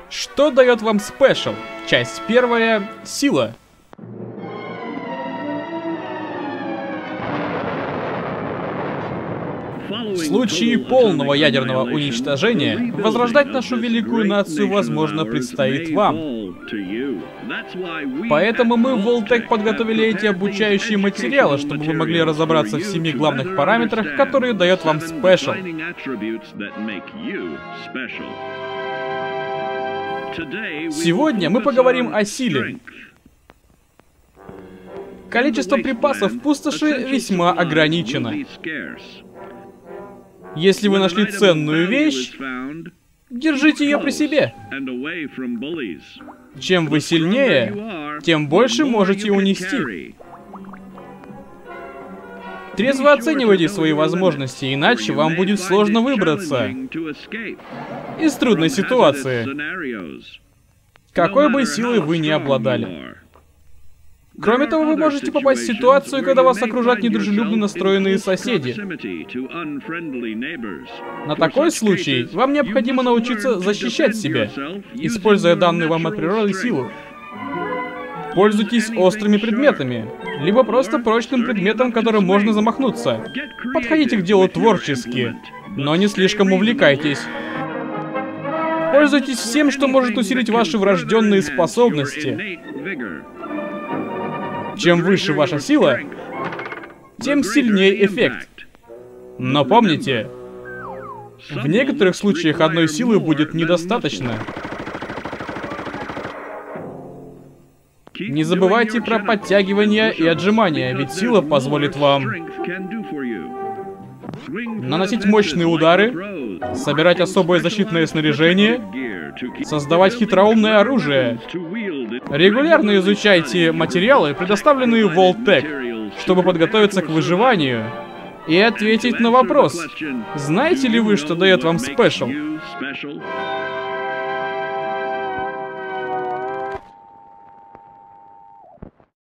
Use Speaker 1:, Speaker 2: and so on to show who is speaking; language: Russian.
Speaker 1: Что дает вам спешл? Часть первая. Сила. В случае полного ядерного уничтожения, возрождать нашу великую нацию, возможно, предстоит вам. Поэтому мы в Vault-Tec подготовили эти обучающие материалы, чтобы вы могли разобраться в 7 главных параметрах, которые дает вам спешл. Сегодня мы поговорим о силе. Количество припасов в пустоши весьма ограничено. Если вы нашли ценную вещь, держите ее при себе. Чем вы сильнее, тем больше можете унести. Трезво оценивайте свои возможности, иначе вам будет сложно выбраться из трудной ситуации, какой бы силой вы ни обладали. Кроме того, вы можете попасть в ситуацию, когда вас окружат недружелюбно настроенные соседи. На такой случай вам необходимо научиться защищать себя, используя данную вам от природы силу. Пользуйтесь острыми предметами, либо просто прочным предметом, которым можно замахнуться. Подходите к делу творчески, но не слишком увлекайтесь. Пользуйтесь всем, что может усилить ваши врожденные способности. Чем выше ваша сила, тем сильнее эффект. Но помните, в некоторых случаях одной силы будет недостаточно. Не забывайте про подтягивания и отжимания, ведь сила позволит вам наносить мощные удары, собирать особое защитное снаряжение, создавать хитроумное оружие. Регулярно изучайте материалы, предоставленные в Vault-Tec, чтобы подготовиться к выживанию и ответить на вопрос: знаете ли вы, что дает вам спешл?